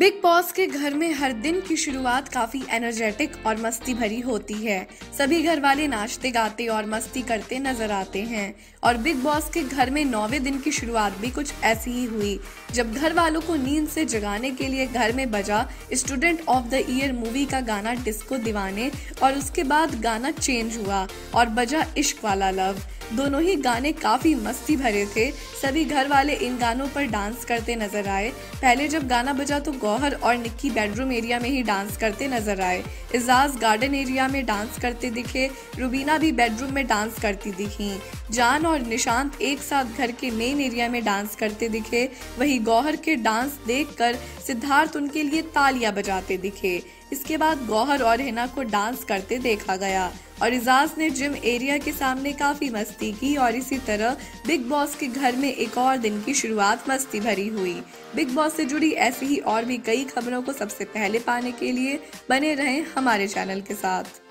Big boss के घर में हर दिन की शुरुआत काफी एनर्जेटिक और मस्ती भरी होती है। सभी घर वाले नाचते गाते और मस्ती करते नजर आते हैं और बिग बॉस के घर में 9वें दिन की शुरुआत भी कुछ ऐसी ही हुई, जब घर वालों को नींद से जगाने के लिए घर में बजा student of the year movie का गाना डिस्को दीवाने और उसके बाद गाना चेंज हुआ और बजा इश्क वाला लव। दोनों ही गाने काफी मस्ती भरे थे। सभी घर वाले इन गानों पर डांस करते नजर आए। पहले जब गाना बजा तो गौहर और निक्की बेडरूम एरिया में ही डांस करते नजर आए। इजाज गार्डन एरिया में डांस करते दिखे। रुबीना भी बेडरूम में डांस करती दिखी। जान और निशांत एक साथ घर के मेन एरिया में डांस करते दिखे। वहीं गौहर के डांस देखकर सिद्धार्थ उनके लिए तालियां बजाते दिखे। इसके बाद गौहर और हिना को डांस करते देखा गया और इजाज ने जिम एरिया के सामने काफी मस्ती की और इसी तरह बिग बॉस के घर में एक और दिन की शुरुआत मस्ती भरी हुई। बिग बॉस से जुड़ी ऐसी ही और भी कई खबरों को सबसे पहले पाने के लिए बने रहें हमारे चैनल के साथ।